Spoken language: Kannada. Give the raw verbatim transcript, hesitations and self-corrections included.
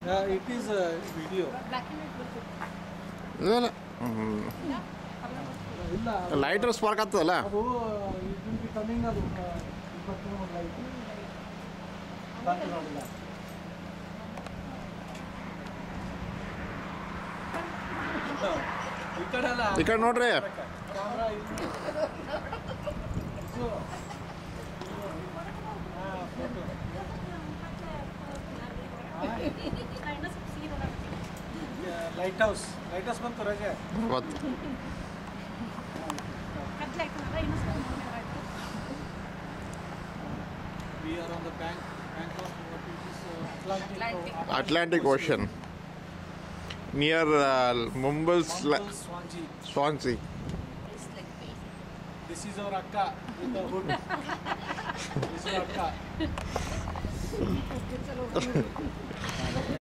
Uh, it is a video. ಇಲ್ಲ ಇಲ್ಲ ಲೈಟರ್ ಸ್ಪಾರ್ಕ್ ಆಗ್ತದಲ್ಲ ಅದು it will be coming ಅದು ಇಪ್ಪತ್ತು ಲೈಟ್ ಬಂತು ನೋಡಿಲ್ಲ ಈ ಕಡೆ ಅಲ್ಲ ಈ ಕಡೆ ನೋಡ್ರಿ ಕ್ಯಾಮ್ರಾ ಇದು ಲೈಟ್ ಹೌಸ್ ಲೈಟ್ ಹೌಸ್ ಬಂತು ರಜೆ ಗೊತ್ತು we are on the bank bank of what it is uh, Atlantic Atlantic ocean near Mumbai's Mumbai, Swansea. Swansea This is our akka with the hood. This is our akka.